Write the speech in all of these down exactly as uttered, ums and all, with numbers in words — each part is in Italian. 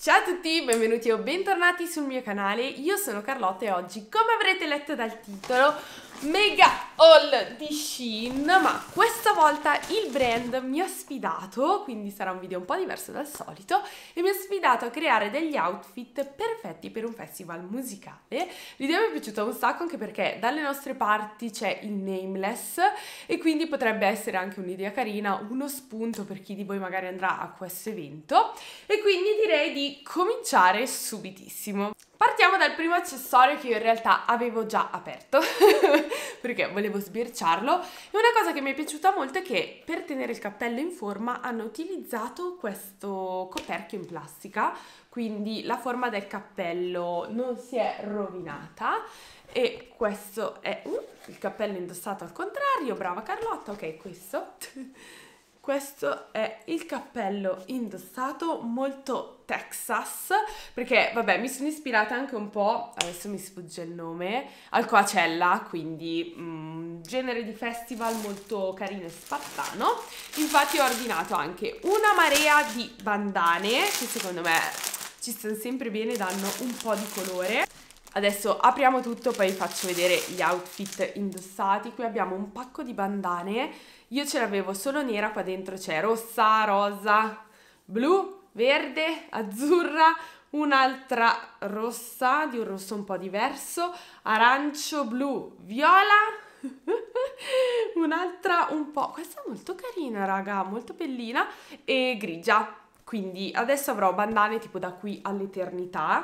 Ciao a tutti, benvenuti o bentornati sul mio canale, io sono Carlotta e oggi, come avrete letto dal titolo, mega haul di Shein, ma questa volta il brand mi ha sfidato, quindi sarà un video un po' diverso dal solito, e mi ha sfidato a creare degli outfit perfetti per un festival musicale. L'idea mi è piaciuta un sacco anche perché dalle nostre parti c'è il Nameless e quindi potrebbe essere anche un'idea carina, uno spunto per chi di voi magari andrà a questo evento, e quindi direi di cominciare subitissimo. Partiamo dal primo accessorio che io in realtà avevo già aperto perché volevo sbirciarlo, e una cosa che mi è piaciuta molto è che per tenere il cappello in forma hanno utilizzato questo coperchio in plastica, quindi la forma del cappello non si è rovinata. E questo è uh, il cappello indossato al contrario, brava Carlotta, ok, questo questo è il cappello indossato, molto Texas, perché vabbè mi sono ispirata anche un po', adesso mi sfugge il nome, al Coachella, quindi mm, genere di festival molto carino e spartano. Infatti ho ordinato anche una marea di bandane che secondo me ci stanno sempre bene, danno un po' di colore. Adesso apriamo tutto, poi vi faccio vedere gli outfit indossati. Qui abbiamo un pacco di bandane, io ce l'avevo solo nera, qua dentro c'è rossa, rosa, blu, verde, azzurra, un'altra rossa, di un rosso un po' diverso, arancio, blu, viola, un'altra un po', questa è molto carina raga, molto bellina, e grigia. Quindi adesso avrò bandane tipo da qui all'eternità.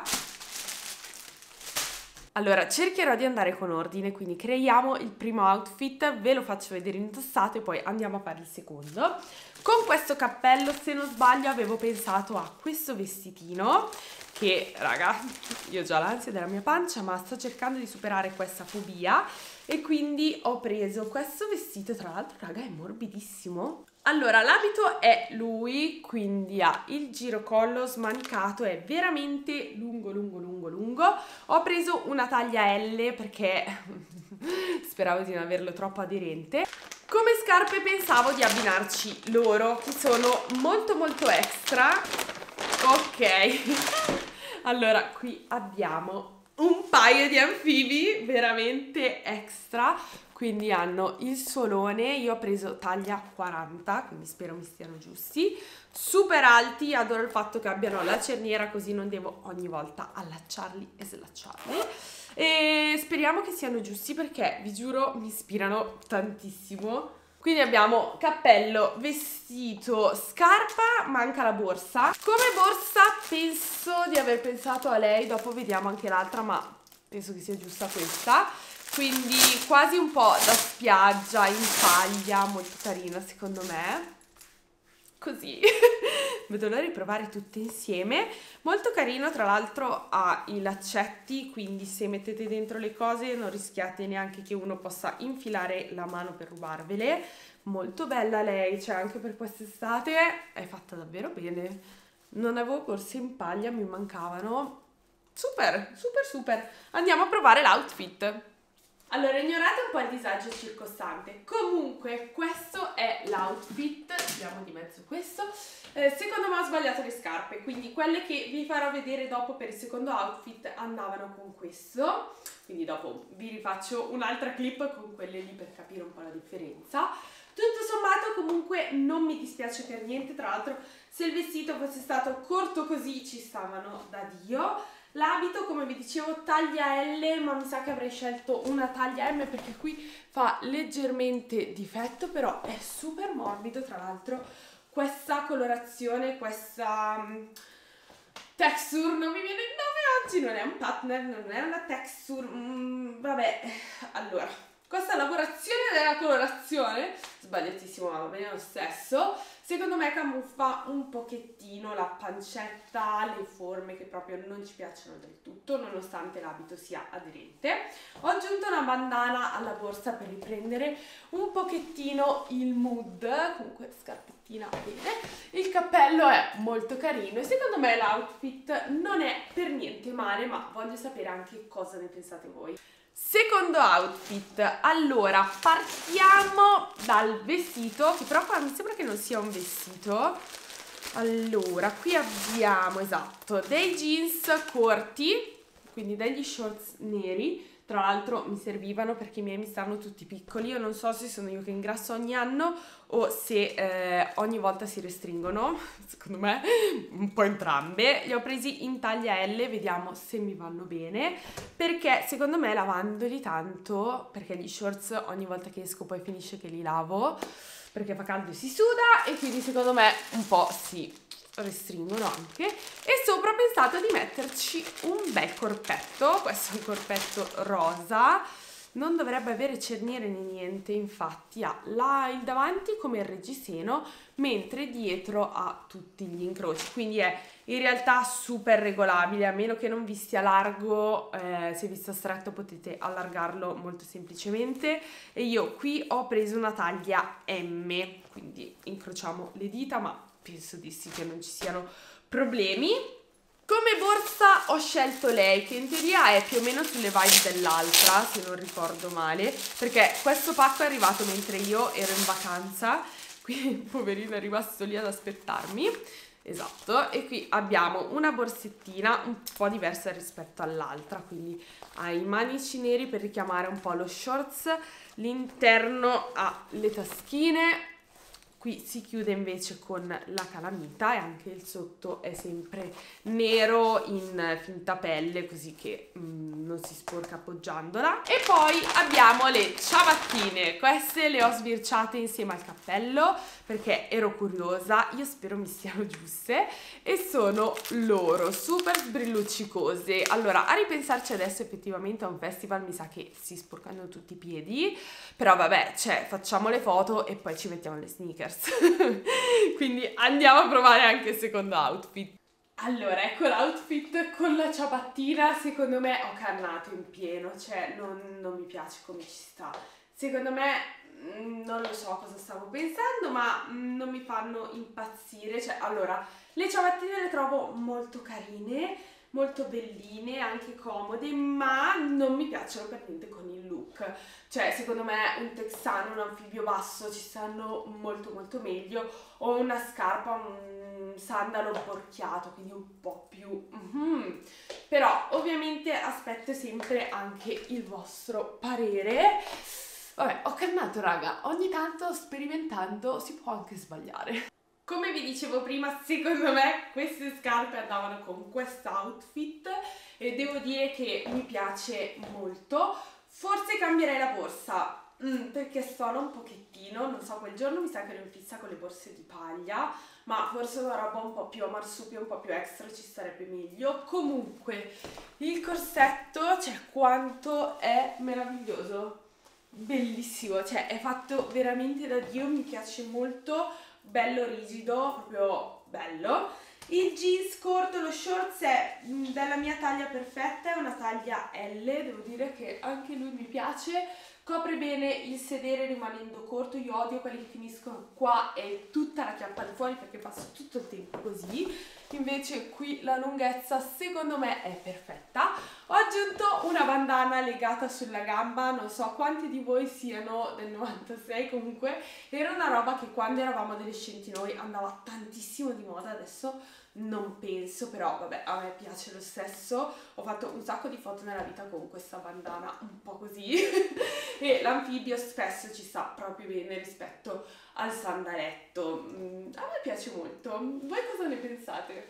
Allora, cercherò di andare con ordine, quindi creiamo il primo outfit, ve lo faccio vedere indossato e poi andiamo a fare il secondo. Con questo cappello, se non sbaglio, avevo pensato a questo vestitino, che, raga, io ho già l'ansia della mia pancia, ma sto cercando di superare questa fobia, e quindi ho preso questo vestito, tra l'altro, raga, è morbidissimo. Allora, l'abito è lui, quindi ha il girocollo smanicato, è veramente lungo, lungo, lungo, lungo. Ho preso una taglia L perché speravo di non averlo troppo aderente. Come scarpe pensavo di abbinarci loro, che sono molto molto extra. Ok, allora qui abbiamo un paio di anfibi veramente extra, quindi hanno il suolone, io ho preso taglia quaranta, quindi spero mi stiano giusti, super alti, adoro il fatto che abbiano la cerniera così non devo ogni volta allacciarli e slacciarli, e speriamo che siano giusti perché vi giuro mi ispirano tantissimo. Quindi abbiamo cappello, vestito, scarpa, manca la borsa. Come borsa penso di aver pensato a lei, dopo vediamo anche l'altra, ma penso che sia giusta questa. Quindi quasi un po' da spiaggia, in paglia, molto carina secondo me. Così, vedo l'ora di provare tutte insieme. Molto carino, tra l'altro ha i laccetti, quindi se mettete dentro le cose non rischiate neanche che uno possa infilare la mano per rubarvele. Molto bella lei, cioè anche per quest'estate è fatta davvero bene. Non avevo borse in paglia, mi mancavano. Super, super, super. Andiamo a provare l'outfit. Allora, ignorate un po' il disagio circostante, comunque questo è l'outfit, andiamo di mezzo questo, eh, secondo me ho sbagliato le scarpe, quindi quelle che vi farò vedere dopo per il secondo outfit andavano con questo, quindi dopo vi rifaccio un'altra clip con quelle lì per capire un po' la differenza. Tutto sommato comunque non mi dispiace per niente, tra l'altro se il vestito fosse stato corto così ci stavano da Dio. L'abito, come vi dicevo, taglia L, ma mi sa che avrei scelto una taglia M perché qui fa leggermente difetto, però è super morbido, tra l'altro questa colorazione, questa um, texture, non mi viene il nome oggi, non è un partner, non è una texture, mm, vabbè, allora, questa lavorazione della colorazione, sbagliatissimo ma va bene lo stesso, secondo me camuffa un pochettino la pancetta, le forme che proprio non ci piacciono del tutto, nonostante l'abito sia aderente. Ho aggiunto una bandana alla borsa per riprendere un pochettino il mood, comunque scarpettina bene. Il cappello è molto carino e secondo me l'outfit non è per niente male, ma voglio sapere anche cosa ne pensate voi. Secondo outfit, allora partiamo dal vestito, che però qua mi sembra che non sia un vestito, Allora, qui abbiamo, esatto, dei jeans corti, quindi degli shorts neri. Tra l'altro mi servivano perché i miei mi stanno tutti piccoli. Io non so se sono io che ingrasso ogni anno o se eh, ogni volta si restringono. Secondo me un po' entrambe. Li ho presi in taglia L, vediamo se mi vanno bene, perché secondo me lavandoli tanto, perché gli shorts ogni volta che esco poi finisce che li lavo, perché fa caldo e si suda, e quindi secondo me un po' si restringono anche. E sopra ho pensato di metterci un bel corpetto. Questo è un corpetto rosa, non dovrebbe avere cerniere né niente, infatti ha la, il davanti come il reggiseno, mentre dietro ha tutti gli incroci, quindi è in realtà super regolabile, a meno che non vi stia largo. Eh, se vi sta stretto potete allargarlo molto semplicemente, e io qui ho preso una taglia M, quindi incrociamo le dita, ma penso di sì che non ci siano problemi. Come borsa ho scelto lei, che in teoria è più o meno sulle vibe dell'altra, se non ricordo male, perché questo pacco è arrivato mentre io ero in vacanza, quindi il poverino è rimasto lì ad aspettarmi. Esatto, e qui abbiamo una borsettina un po' diversa rispetto all'altra, quindi ha i manici neri per richiamare un po' lo shorts, l'interno ha le taschine. Qui si chiude invece con la calamita e anche il sotto è sempre nero in finta pelle, così che mm, non si sporca appoggiandola. E poi abbiamo le ciabattine, queste le ho sbirciate insieme al cappello perché ero curiosa, io spero mi siano giuste, e sono loro, super sbrilluccicose. Allora, a ripensarci adesso, effettivamente a un festival mi sa che si sporcano tutti i piedi, però vabbè, cioè, facciamo le foto e poi ci mettiamo le sneakers. Quindi andiamo a provare anche il secondo outfit. Allora, ecco l'outfit con la ciabattina. Secondo me ho cannato in pieno, cioè non, non mi piace come ci sta. Secondo me mh, non lo so cosa stavo pensando, ma mh, non mi fanno impazzire. Cioè, allora, le ciabattine le trovo molto carine, molto belline, anche comode, ma non mi piacciono per niente con il look. Cioè, secondo me un texano, un anfibio basso ci stanno molto molto meglio, o una scarpa, un sandalo borchiato, quindi un po' più... Mm-hmm. Però ovviamente aspetto sempre anche il vostro parere. Vabbè, ho calmato raga, ogni tanto sperimentando si può anche sbagliare. Come vi dicevo prima, secondo me queste scarpe andavano con questo outfit e devo dire che mi piace molto. Forse cambierei la borsa, mm, perché sono un pochettino, non so, quel giorno mi sa che ero in fissa con le borse di paglia, ma forse una roba un po' più a marsupio, un po' più extra ci starebbe meglio. Comunque, il corsetto, cioè quanto è meraviglioso, bellissimo, cioè è fatto veramente da Dio, mi piace molto, bello rigido, proprio bello. Il jeans corto, lo shorts è della mia taglia perfetta, è una taglia L, devo dire che anche lui mi piace, copre bene il sedere rimanendo corto. Io odio quelli che finiscono qua e tutta la chiappa di fuori perché passo tutto il tempo così, invece qui la lunghezza secondo me è perfetta. Ho aggiunto una bandana legata sulla gamba, non so quanti di voi siano del novantasei, comunque era una roba che quando eravamo adolescenti noi andava tantissimo di moda, adesso non penso, però vabbè, a me piace lo stesso. Ho fatto un sacco di foto nella vita con questa bandana un po' così e l'anfibio spesso ci sta proprio bene rispetto al sandaletto. A me piace molto, voi cosa ne pensate?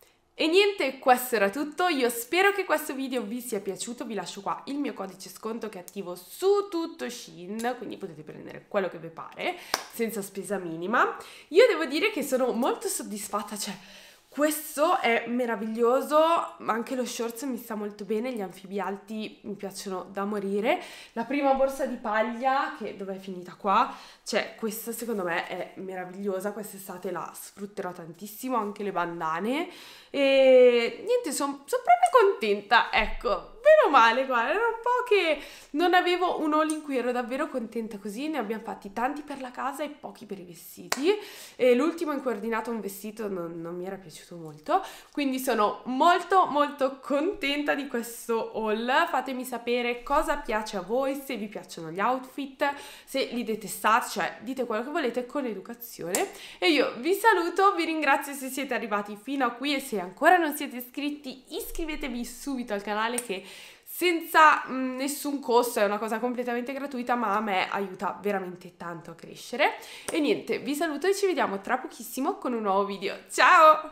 E niente, questo era tutto, io spero che questo video vi sia piaciuto, vi lascio qua il mio codice sconto che è attivo su tutto Shein, quindi potete prendere quello che vi pare, senza spesa minima. Io devo dire che sono molto soddisfatta, cioè questo è meraviglioso, anche lo shorts mi sta molto bene, gli anfibi alti mi piacciono da morire. La prima borsa di paglia, che dov'è finita qua, cioè questa secondo me è meravigliosa, quest'estate la sfrutterò tantissimo, anche le bandane. E niente, sono son proprio contenta, ecco, ve meno male, guarda, era un po' che non avevo un haul in cui ero davvero contenta così, ne abbiamo fatti tanti per la casa e pochi per i vestiti, e l'ultimo in cui ho ordinato un vestito non, non mi era piaciuto molto, quindi sono molto molto contenta di questo haul. Fatemi sapere cosa piace a voi, se vi piacciono gli outfit, se li detestate, cioè dite quello che volete con educazione, e io vi saluto, vi ringrazio se siete arrivati fino a qui e se ancora non siete iscritti iscrivetevi subito al canale che senza mh, nessun costo, è una cosa completamente gratuita, ma a me aiuta veramente tanto a crescere. E niente, vi saluto e ci vediamo tra pochissimo con un nuovo video. Ciao!